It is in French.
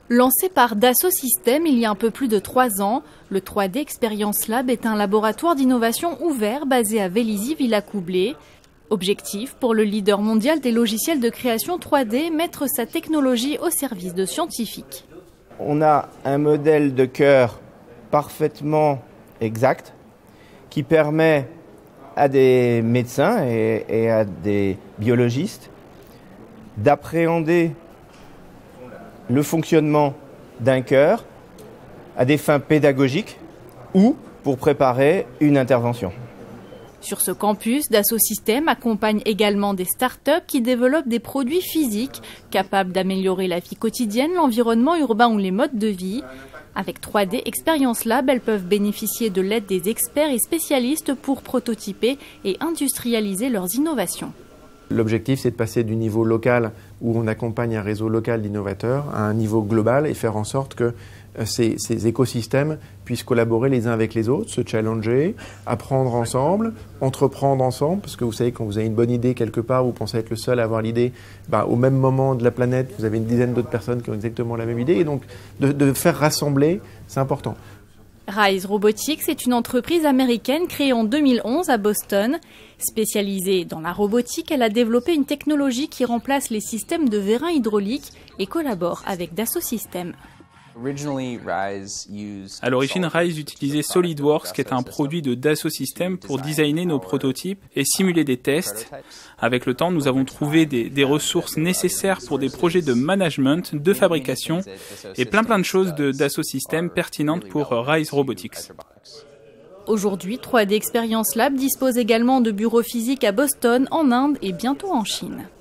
Lancé par Dassault Systèmes il y a un peu plus de 3 ans, le 3D Experience Lab est un laboratoire d'innovation ouvert basé à Vélizy-Villacoublay. Objectif pour le leader mondial des logiciels de création 3D, mettre sa technologie au service de scientifiques. On a un modèle de cœur parfaitement exact qui permet à des médecins et à des biologistes d'appréhender le fonctionnement d'un cœur à des fins pédagogiques ou pour préparer une intervention. Sur ce campus, Dassault Systèmes accompagne également des startups qui développent des produits physiques capables d'améliorer la vie quotidienne, l'environnement urbain ou les modes de vie. Avec 3D Experience Lab, elles peuvent bénéficier de l'aide des experts et spécialistes pour prototyper et industrialiser leurs innovations. L'objectif, c'est de passer du niveau local où on accompagne un réseau local d'innovateurs à un niveau global et faire en sorte que ces écosystèmes puissent collaborer les uns avec les autres, se challenger, apprendre ensemble, entreprendre ensemble, parce que vous savez, quand vous avez une bonne idée quelque part, vous pensez être le seul à avoir l'idée, au même moment de la planète, vous avez une dizaine d'autres personnes qui ont exactement la même idée, et donc de faire rassembler, c'est important. Rise Robotics est une entreprise américaine créée en 2011 à Boston. Spécialisée dans la robotique, elle a développé une technologie qui remplace les systèmes de vérins hydrauliques et collabore avec Dassault Systèmes. À l'origine, Rise utilisait SolidWorks, qui est un produit de Dassault Systèmes pour designer nos prototypes et simuler des tests. Avec le temps, nous avons trouvé des ressources nécessaires pour des projets de management, de fabrication et plein de choses de Dassault Systèmes pertinentes pour Rise Robotics. Aujourd'hui, 3D Experience Lab dispose également de bureaux physiques à Boston, en Inde et bientôt en Chine.